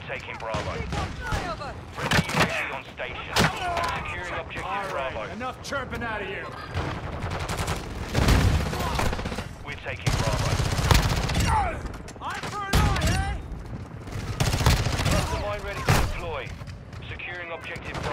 taking Bravo. Flyover! Friendly UAV on station. Securing objective Bravo. Enough chirping out of you. We're taking Bravo. I'm for an eye, eh? Mastermind ready to deploy. Securing objective